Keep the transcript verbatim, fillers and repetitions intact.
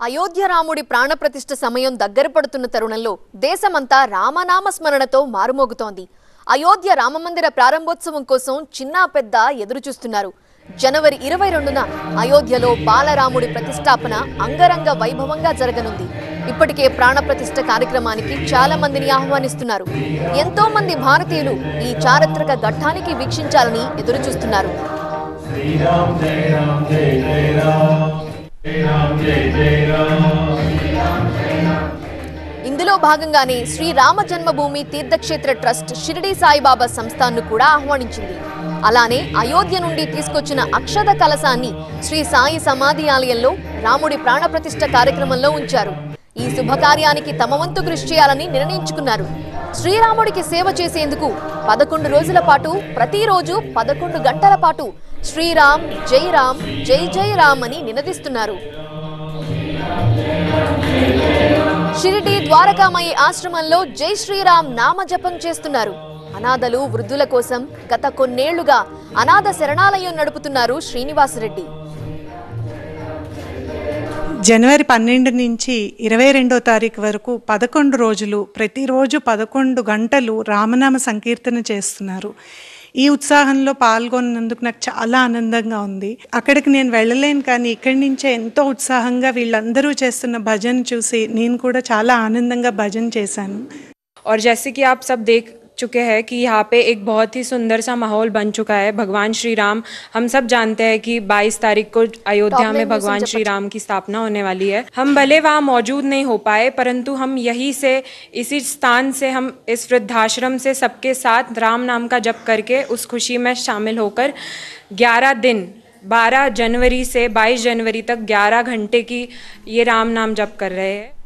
అయోధ్య రాముడి ప్రాణప్రతిష్ఠ సమయం దగ్గర పడుతున్న తరుణంలో దేశమంతా రామనామ స్మరణతో మారుమోగుతోంది. అయోధ్య రామమందిర ప్రారంభోత్సవం కోసం చిన్న పెద్ద ఎదురు చూస్తున్నారు. జనవరి ఇరవై రెండున అయోధ్యలో బాలరాముడి ప్రతిష్టాపన అంగరంగ వైభవంగా జరగనుంది. ఇప్పటికే ప్రాణప్రతిష్ఠ కార్యక్రమానికి చాలా మందిని ఆహ్వానిస్తున్నారు. ఎంతో మంది భారతీయులు ఈ చారిత్రక ఘట్టానికి వీక్షించాలని ఎదురు చూస్తున్నారు. ఇందులో భాగంగానే శ్రీ రామ జన్మభూమి తీర్థక్షేత్ర ట్రస్ట్ షిరిడి సాయిబాబా సంస్థాన్ను కూడా ఆహ్వానించింది. అలానే అయోధ్య నుండి తీసుకొచ్చిన అక్షత కలశాన్ని శ్రీ సాయి సమాధి ఆలయంలో రాముడి ప్రాణప్రతిష్ఠ కార్యక్రమంలో ఉంచారు. ఈ శుభకార్యానికి తమ వంతు కృషి చేయాలని నిర్ణయించుకున్నారు. శ్రీరాముడికి సేవ చేసేందుకు పదకొండు రోజుల పాటు ప్రతిరోజు పదకొండు గంటల పాటు శ్రీరామ్ జై రామ్ జై జై రామ్ అని నినదిస్తున్నారు. షిరిడి ద్వారకామయి ఆశ్రమంలో జై శ్రీరామ్ నామ జపం చేస్తున్నారు. అనాథలు వృద్ధుల కోసం గత కొన్నేళ్లుగా అనాథ శరణాలయం నడుపుతున్నారు శ్రీనివాసరెడ్డి. జనవరి పన్నెండు నుంచి ఇరవై రెండో తారీఖు వరకు పదకొండు రోజులు ప్రతిరోజు పదకొండు గంటలు రామనామ సంకీర్తన చేస్తున్నారు. ఈ ఉత్సాహంలో పాల్గొన్నందుకు నాకు చాలా ఆనందంగా ఉంది. అక్కడికి నేను వెళ్ళలేను, కానీ ఇక్కడి నుంచే ఎంతో ఉత్సాహంగా వీళ్ళందరూ చేస్తున్న భజన చూసి నేను కూడా చాలా ఆనందంగా భజన చేశాను. और जैसे कि आप सब देख चुके हैं कि यहाँ पे एक बहुत ही सुंदर सा माहौल बन चुका है. भगवान श्री राम, हम सब जानते हैं कि बाईस तारीख को अयोध्या में भगवान श्री राम की स्थापना होने वाली है. हम भले वहाँ मौजूद नहीं हो पाए, परंतु हम यहीं से, इसी स्थान से, हम इस वृद्धाश्रम से सबके साथ राम नाम का जप करके उस खुशी में शामिल होकर ग्यारह दिन बारह जनवरी से बाईस जनवरी तक ग्यारह घंटे की ये राम नाम जप कर रहे हैं.